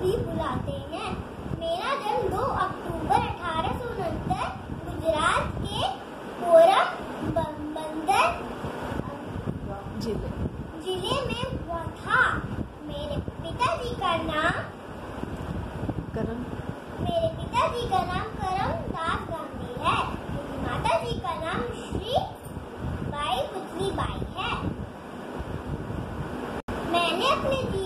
भी बुलाते हैं। मेरा जन्म 2 अक्टूबर 1869 गुजरात के पोरबंदर जिले में हुआ था। मेरे पिताजी का नाम करमदास गांधी है। मेरी माताजी का नाम श्री बाई पुतली बाई है। मैंने अपने